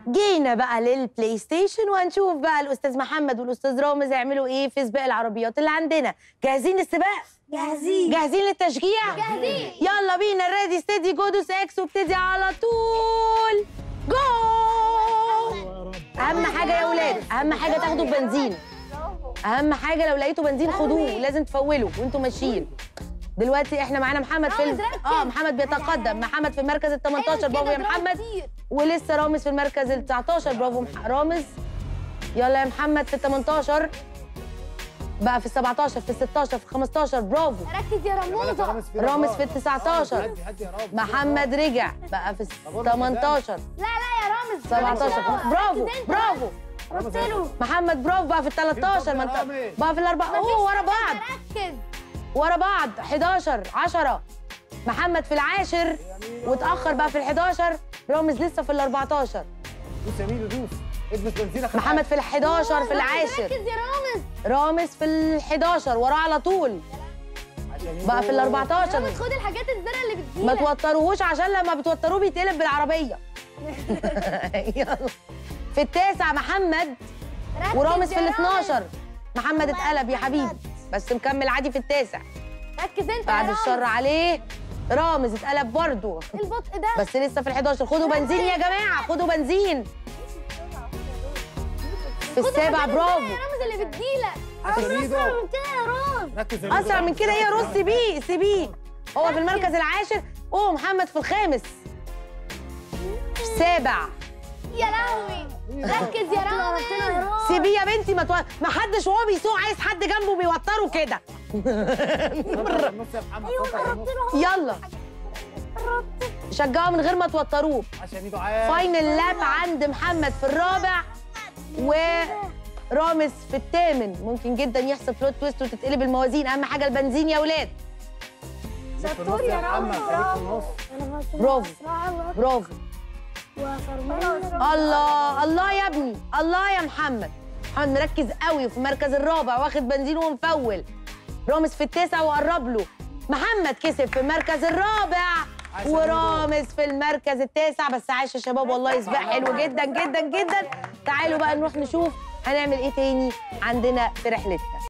جينا بقى للبلاي ستيشن وهنشوف بقى الاستاذ محمد والاستاذ رامز يعملوا ايه في سباق العربيات اللي عندنا. جاهزين للسباق؟ جاهزين. جاهزين للتشجيع؟ جاهزين. يلا بينا. ريدي ستيدي جو دوس اكس وابتدي على طول. جو. اهم حاجه يا اولاد، اهم حاجه تاخدوا بنزين. اهم حاجه لو لقيتوا بنزين خدوه، لازم تفولوا وانتوا ماشيين. دلوقتي احنا معانا محمد في محمد بيتقدم. محمد في المركز ال 18. برافو يا محمد. ولسه رامز في المركز ال 19. برافو رامز. يلا يا محمد في ال 18 بقى، في ال 17، في ال 16، في ال 15. برافو. ركز يا رموزه. رامز في ال 19. محمد رجع بقى في ال 18. لا يا رامز 17. برافو برافو ربطله. محمد. برافو بقى في ال 13 بقى في الاربعه. اوه ورا بعض. ركز ورا بعض. 11 10. محمد في العاشر واتاخر بقى في ال 11. رامز لسه في ال 14. دوس يا ميدو دوس. ادمت بنزينك. محمد في ال 11 في العاشر. ركز يا رامز. رامز في ال 11 وراه على طول بقى في ال 14. رامز خد الحاجات الزرقاء اللي بتجيلك. ما توتروهوش عشان لما بتوتروه بيتقلب بالعربيه. يلا في التاسع محمد ورامز في ال 12. محمد اتقلب يا حبيبي بس مكمل عادي في التاسع. ركز انت بعد الشر عليه. رامز اتقلب برضه البطء ده بس لسه في ال 11. خدوا بنزين يا جماعه، خدوا بنزين. في السابع. برافو. يا رامز اللي بتجيلك. اسرع من كده يا رامز. ركز يا اسرع من كده ايه يا روز؟ سيبيه سيبيه. هو في المركز العاشر. اوه محمد في الخامس. في السابع. يا لهوي ركز يا رامز. سيبيه يا بنتي. ما حدش وهو بيسوق عايز حد جنبه بيوتره كده. نص يا محمد. يلا شجعوا من غير ما توتروه. عشان ميدو عاد. فاينل لاب عند محمد في الرابع ورامز في الثامن. ممكن جدا يحصل فلوت تويست وتتقلب الموازين. اهم حاجه البنزين يا اولاد. شطور يا محمد. خليك في النص. برافو برافو. الله الله يا ابني. الله يا محمد. محمد مركز قوي وفي المركز الرابع واخد بنزين ومفول. رامز في التاسع وقرب له. محمد كسب في المركز الرابع ورامز في المركز التاسع. بس عاش يا شباب والله، سباق حلو جدا جدا جدا. تعالوا بقى نروح نشوف هنعمل ايه تاني عندنا في رحلتنا.